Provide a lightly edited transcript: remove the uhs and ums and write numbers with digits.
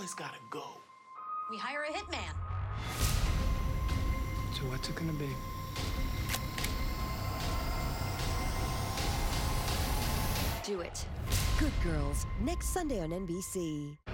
has gotta go. We hire a hitman. So what's it gonna be? Do it. Good Girls, next Sunday on NBC.